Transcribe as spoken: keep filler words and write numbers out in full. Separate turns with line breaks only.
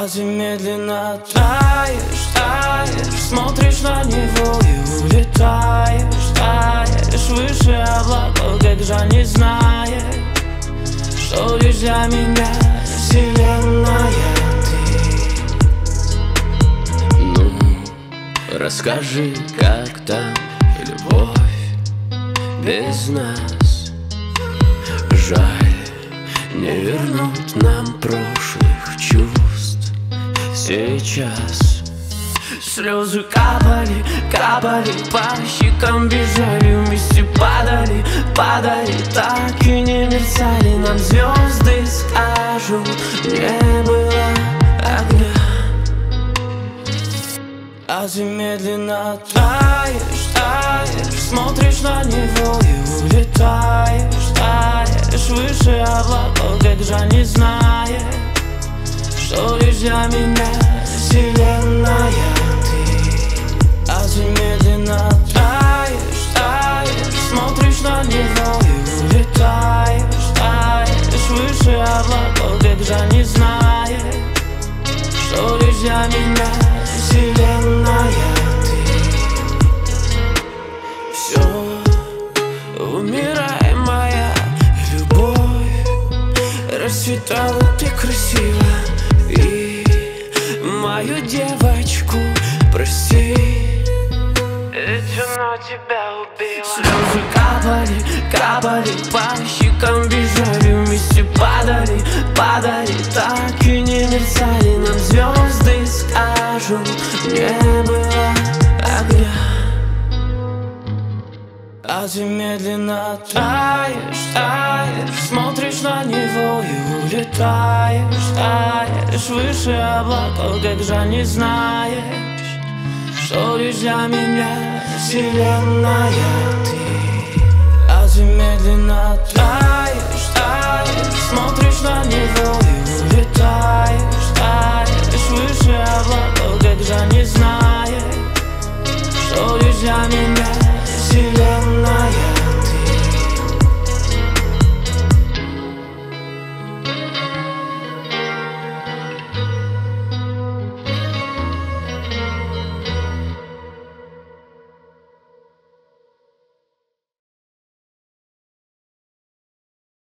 А ты медленно таешь, таешь, смотришь на него и улетаешь, таешь выше облаков, как же не знаешь, что лишь для меня вселенная ты. Ну, расскажи, как там любовь без нас. Жаль, не вернуть нам прошлых чувств сейчас. Слезы капали, капали, по щекам бежали, вместе падали, падали, так и не мерцали. Нам звезды скажут, не было огня. А ты медленно таешь, таешь, смотришь на него и улетаешь, таешь выше облаков, как же не знаешь, что лишь для меня вселенная ты. А ты медленно таешь, таешь, смотришь на него и улетаешь, таешь выше облаков, как же не знаешь, что лишь для меня вселенная ты. Все, умирай, моя любовь, расцветала ты красиво, и мою девочку прости, ведь она тебя убила. Слезы капали, капали, по щекам бежали, вместе падали, падали, так и не мерцали. Нам звезды скажут, не было огня. А ты медленно таешь, таешь, смотришь на него и улетаешь, таешь выше облаков, как же не знаешь, что лишь для меня вселенная ты. А ты медленно таешь, таешь, смотришь на него и улетаешь, таешь выше облаков, как же не знаешь, что лишь для меня вселенная.